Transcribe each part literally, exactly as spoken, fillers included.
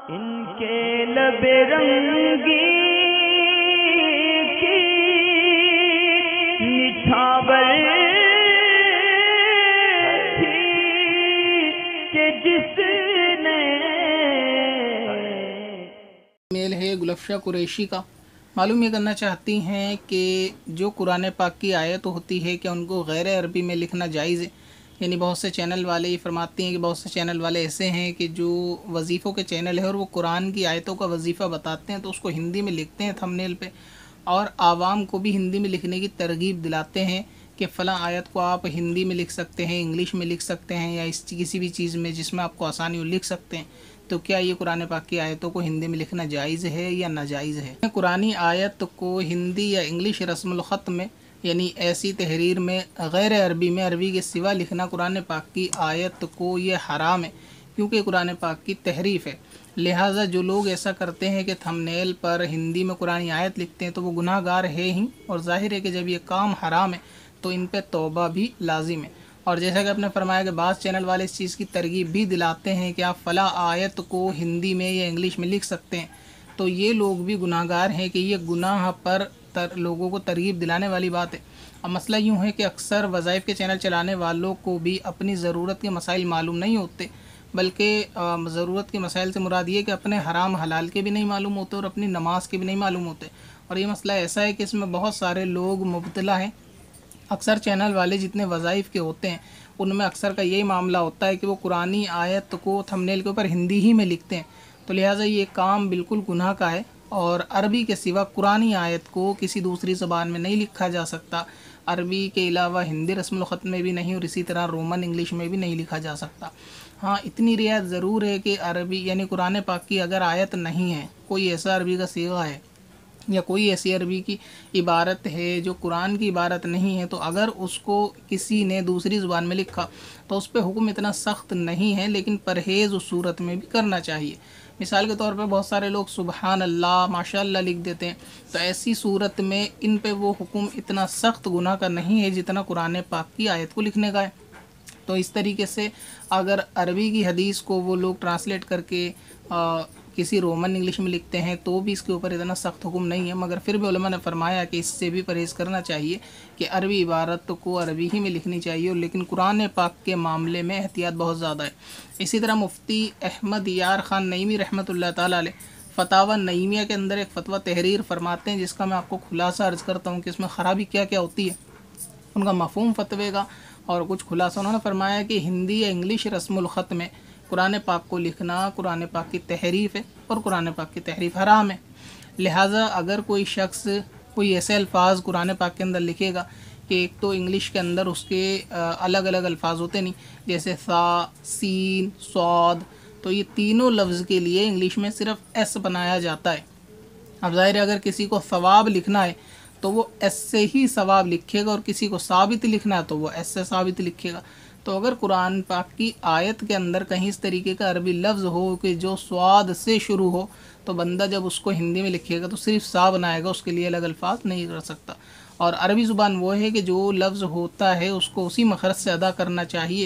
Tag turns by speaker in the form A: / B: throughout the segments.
A: ان کے لب رنگی کی نچھاور تھی کہ جس نے
B: میل ہے گلفشہ قریشی کا۔ معلوم یہ کرنا چاہتی ہیں کہ جو قرآن پاک کی آیت ہوتی ہے کہ ان کو غیر عربی میں لکھنا جائز ہے، یعنی بہت سے چینل والے یہ فرماتی ہیں کہ بہت سے چینل والے ایسے ہیں کہ جو وظیفوں کے چینل ہے اور وہ قرآن کی آیتوں کا وظیفہ بتاتے ہیں تو اس کو ہندی میں لکھتے ہیں تھمبنیل پہ، اور عوام کو بھی ہندی میں لکھنے کی ترغیب دلاتے ہیں کہ فلاں آیت کو آپ ہندی میں لکھ سکتے ہیں، انگلش میں لکھ سکتے ہیں، یا اس کسی بھی چیز میں جس میں آپ کو آسانی ہو لکھ سکتے ہیں۔ تو کیا یہ قرآن پاک کی آیتوں کو ہندی میں لکھنا جائز ہے یا ناجائز ہے؟ قرآن آیت کو ہندی یا انگلش رسم الخط میں، یعنی ایسی تحریر میں غیر عربی میں عربی کے سوا لکھنا قرآن پاک کی آیت کو یہ حرام ہے، کیونکہ قرآن پاک کی تحریف ہے۔ لہٰذا جو لوگ ایسا کرتے ہیں کہ تھمبنیل پر ہندی میں قرآن آیت لکھتے ہیں تو وہ گناہ گار ہے ہی، اور ظاہر ہے کہ جب یہ کام حرام ہے تو ان پہ توبہ بھی لازم ہے۔ اور جیسا کہ آپ نے فرمایا کہ بعض چینل والے اس چیز کی ترغیب بھی دلاتے ہیں کہ آپ فلاں آیت کو ہندی میں یا انگلش میں لکھ سکتے ہیں، تو یہ لوگ بھی گناہ گار ہیں کہ یہ گناہ پر تر لوگوں کو ترغیب دلانے والی بات ہے۔ اب مسئلہ یوں ہے کہ اکثر وظائف کے چینل چلانے والوں کو بھی اپنی ضرورت کے مسائل معلوم نہیں ہوتے، بلکہ ضرورت کے مسائل سے مراد یہ کہ اپنے حرام حلال کے بھی نہیں معلوم ہوتے اور اپنی نماز کے بھی نہیں معلوم ہوتے، اور یہ مسئلہ ایسا ہے کہ اس میں بہت سارے لوگ مبتلا ہیں۔ اکثر چینل والے جتنے وظائف کے ہوتے ہیں ان میں اکثر کا یہی معاملہ ہوتا ہے کہ وہ قرآنی آیت کو تھمبنیل کے اوپر ہندی ہی میں لکھتے ہیں، تو لہٰذا یہ کام بالکل گناہ کا ہے، اور عربی کے سوا قرآنی آیت کو کسی دوسری زبان میں نہیں لکھا جا سکتا، عربی کے علاوہ ہندی رسم الخط میں بھی نہیں، اور اسی طرح رومن انگلش میں بھی نہیں لکھا جا سکتا۔ ہاں اتنی رعایت ضرور ہے کہ عربی یعنی قرآن پاک کی اگر آیت نہیں ہے، کوئی ایسا عربی کا صیغہ ہے یا کوئی ایسی عربی کی عبارت ہے جو قرآن کی عبارت نہیں ہے، تو اگر اس کو کسی نے دوسری زبان میں لکھا تو اس پہ حکم اتنا سخت نہیں ہے، لیکن پرہیز اس صورت میں بھی کرنا چاہیے۔ مثال کے طور پہ بہت سارے لوگ سبحان اللہ ماشاء اللہ لکھ دیتے ہیں، تو ایسی صورت میں ان پہ وہ حکم اتنا سخت گناہ کا نہیں ہے جتنا قرآن پاک کی آیت کو لکھنے کا ہے۔ تو اس طریقے سے اگر عربی کی حدیث کو وہ لوگ ٹرانسلیٹ کر کے آ, کسی رومن انگلش میں لکھتے ہیں تو بھی اس کے اوپر اتنا سخت حکم نہیں ہے، مگر پھر بھی علماء نے فرمایا کہ اس سے بھی پرہیز کرنا چاہیے کہ عربی عبارت کو عربی ہی میں لکھنی چاہیے، اور لیکن قرآن پاک کے معاملے میں احتیاط بہت زیادہ ہے۔ اسی طرح مفتی احمد یار خان نعیمی رحمۃ اللہ تعالیٰ علیہ فتاوی نعیمیہ کے اندر ایک فتویٰ تحریر فرماتے ہیں، جس کا میں آپ کو خلاصہ عرض کرتا ہوں کہ اس میں خرابی کیا کیا ہوتی ہے، ان کا مفہوم فتوے کا اور کچھ خلاصہ۔ انہوں نے فرمایا کہ ہندی یا انگلش رسم الخط میں قرآن پاک کو لکھنا قرآن پاک کی تحریف ہے، اور قرآن پاک کی تحریف حرام ہے۔ لہٰذا اگر کوئی شخص کوئی ایسے الفاظ قرآن پاک کے اندر لکھے گا کہ ایک تو انگلش کے اندر اس کے الگ الگ الفاظ ہوتے نہیں، جیسے ثا، سین، صاد، تو یہ تینوں لفظ کے لیے انگلش میں صرف ایس بنایا جاتا ہے۔ اب ظاہر ہے اگر کسی کو ثواب لکھنا ہے تو وہ ایس سے ہی ثواب لکھے گا، اور کسی کو ثابت لکھنا ہے تو وہ ایس سے ثابت لکھے گا۔ تو اگر قرآن پاک کی آیت کے اندر کہیں اس طریقے کا عربی لفظ ہو کہ جو سواد سے شروع ہو، تو بندہ جب اس کو ہندی میں لکھے گا تو صرف سا بنائے گا، اس کے لیے الگ الفاظ نہیں کر سکتا۔ اور عربی زبان وہ ہے کہ جو لفظ ہوتا ہے اس کو اسی مخرج سے ادا کرنا چاہیے،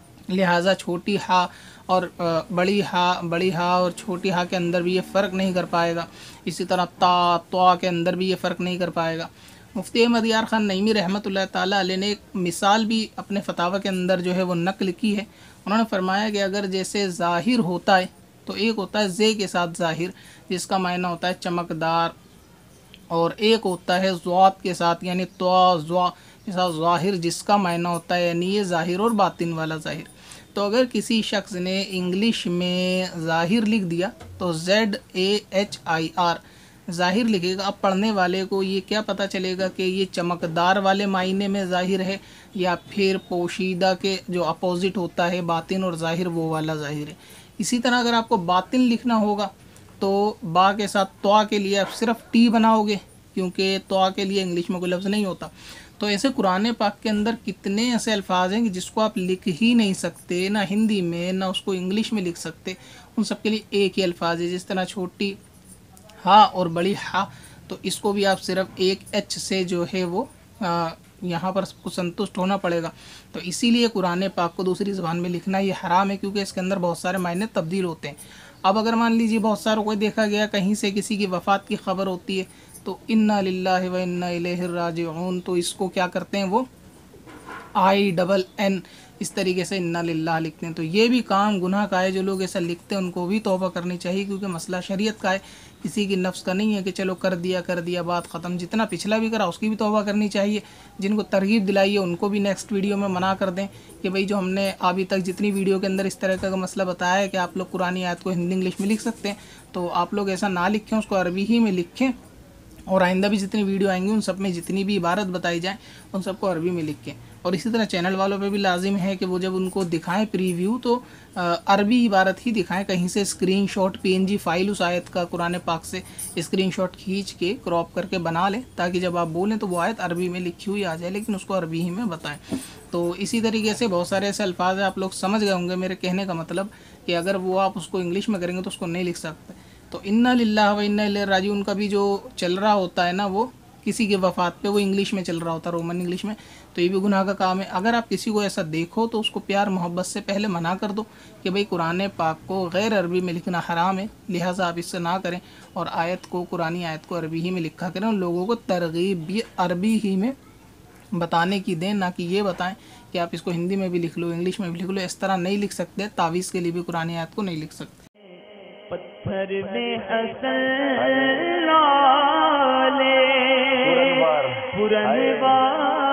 B: لہٰذا چھوٹی ہا اور بڑی ہا بڑی ہا اور چھوٹی ہا کے اندر بھی یہ فرق نہیں کر پائے گا، اسی طرح تا طا کے اندر بھی یہ فرق نہیں کر پائے گا۔ مفتی احمد یار خان نعیمی رحمۃ اللہ تعالیٰ علیہ نے ایک مثال بھی اپنے فتاوی کے اندر جو ہے وہ نقل کی ہے۔ انہوں نے فرمایا کہ اگر جیسے ظاہر ہوتا ہے تو ایک ہوتا ہے زے کے ساتھ ظاہر، جس کا معنی ہوتا ہے چمکدار، اور ایک ہوتا ہے ضاد کے ساتھ یعنی طا ضا کے ساتھ ظاہر، جس کا معنی ہوتا ہے یعنی یہ ظاہر اور باطن والا ظاہر۔ تو اگر کسی شخص نے انگلش میں ظاہر لکھ دیا تو Z A H I R Zahir لکھے گا، اب پڑھنے والے کو یہ کیا پتہ چلے گا کہ یہ چمکدار والے معنی میں ظاہر ہے یا پھر پوشیدہ کے جو اپوزٹ ہوتا ہے باطن اور ظاہر وہ والا ظاہر ہے۔ اسی طرح اگر آپ کو باطن لکھنا ہوگا تو با کے ساتھ طا کے لیے آپ صرف ٹی بناؤ گے، کیونکہ طا کے لیے انگلش میں کوئی لفظ نہیں ہوتا۔ تو ایسے قرآن پاک کے اندر کتنے ایسے الفاظ ہیں کہ جس کو آپ لکھ ہی نہیں سکتے، نہ ہندی میں نہ اس کو انگلش میں لکھ سکتے، ان سب کے لیے ایک ہی الفاظ ہے۔ جس طرح چھوٹی ہا اور بڑی ہا، تو اس کو بھی آپ صرف ایک ایچ سے جو ہے وہ یہاں پر سب کو سنتشٹ ہونا پڑے گا۔ تو اسی لیے قرآن پاک کو دوسری زبان میں لکھنا یہ حرام ہے، کیونکہ اس کے اندر بہت سارے معنی تبدیل ہوتے ہیں۔ اب اگر مان لیجیے بہت ساروں کو دیکھا گیا کہیں سے کسی کی وفات کی خبر ہوتی ہے تو انا للہ و انا الیہ راجعون، تو اس کو کیا کرتے ہیں وہ آئی ڈبل این اس طریقے سے انا للہ لکھتے ہیں. تو یہ بھی کام گناہ کا ہے. جو لوگ ایسا لکھتے ہیں ان کو بھی توبہ کرنی چاہیے، کیونکہ مسئلہ شریعت کا ہے، کسی کی نفس کا نہیں ہے کہ چلو کر دیا کر دیا بات ختم. جتنا پچھلا بھی کرا اس کی بھی توبہ کرنی چاہیے. جن کو ترغیب دلائی ہے ان کو بھی نیکسٹ ویڈیو میں منع کر دیں کہ بھئی جو ہم نے ابھی تک جتنی ویڈیو کے اندر اس طرح کا مسئلہ بتایا ہے کہ آپ لوگ قرآن آیت کو ہندی انگلش میں لکھ سکتے ہیں، تو آپ لوگ ایسا نہ لکھیں، اس کو عربی ہی میں لکھیں. اور آئندہ بھی جتنی ویڈیو آئیں گی ان سب میں جتنی بھی عبارت بتائی جائیں ان سب کو عربی میں لکھیں. اور اسی طرح چینل والوں پہ بھی لازم ہے کہ وہ جب ان کو دکھائیں پریویو تو عربی عبارت ہی دکھائیں. کہیں سے screenshot P N G file اس آیت کا قرآن پاک سے اسکرین شاٹ کھینچ کے کراپ کر کے بنا لیں، تاکہ جب آپ بولیں تو وہ آیت عربی میں لکھی ہوئی آ جائے، لیکن اس کو عربی ہی میں بتائیں. تو اسی طریقے سے بہت سارے ایسے الفاظ ہیں، آپ لوگ سمجھ گئے ہوں گے میرے کہنے کا مطلب، کہ اگر وہ آپ اس کو انگلش میں کریں گے تو اس کو نہیں لکھ سکتے. تو انا للہ و انا الیہ راجعون کا بھی جو چل رہا ہوتا ہے نا، وہ کسی کے وفات پہ وہ انگلش میں چل رہا ہوتا ہے، رومن انگلش میں، تو یہ بھی گناہ کا کام ہے. اگر آپ کسی کو ایسا دیکھو تو اس کو پیار محبت سے پہلے منع کر دو کہ بھئی قرآن پاک کو غیر عربی میں لکھنا حرام ہے، لہٰذا آپ اس سے نہ کریں، اور آیت کو قرآنی آیت کو عربی ہی میں لکھا کریں، اور لوگوں کو ترغیب بھی عربی ہی میں بتانے کی دیں، نہ کہ یہ بتائیں کہ آپ اس کو ہندی میں بھی لکھ لو انگلش میں بھی لکھ لو. اس طرح نہیں لکھ سکتے. تعویذ کے لیے بھی قرآنی آیت کو نہیں لکھ سکتے.
A: پتھر میں حسن لالے پرنوار